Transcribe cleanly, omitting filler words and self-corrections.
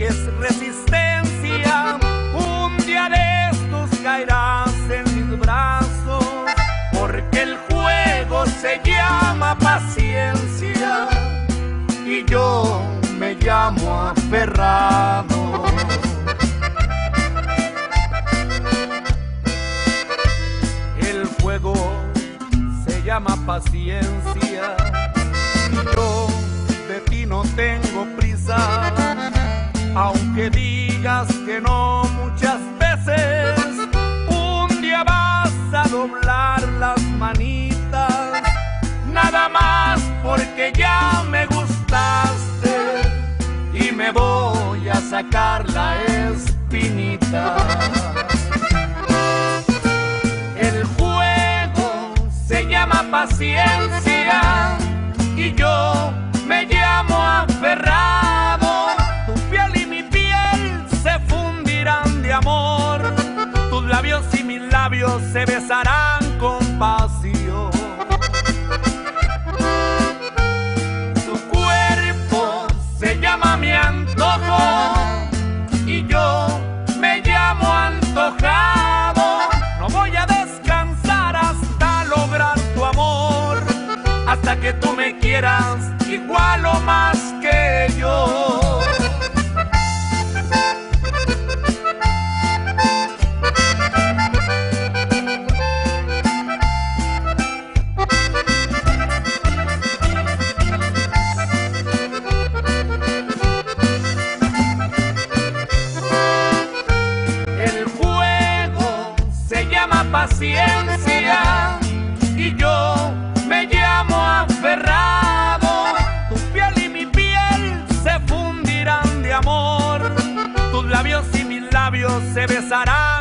que es resistencia, un día de estos caerás en mis brazos, porque el juego se llama paciencia y yo me llamo aferrado. El juego se llama paciencia y yo de ti no tengo prisa, aunque digas que no muchas veces. Un día vas a doblar las manitas, nada más porque ya me gustaste y me voy a sacar la espinita. El juego se llama paciencia y yo me llamo aferrado. Tu piel y mi piel se fundirán de amor, tus labios y mis labios se besarán con pasión. Tu cuerpo se llama mi antojo y yo me llamo antojado. No voy a descansar hasta lograr tu amor, hasta que tú me quieras igual o más que yo. El juego se llama paciencia y yo me llamo aferrado. Tu piel y mi piel se fundirán de amor, tus labios y mis labios se besarán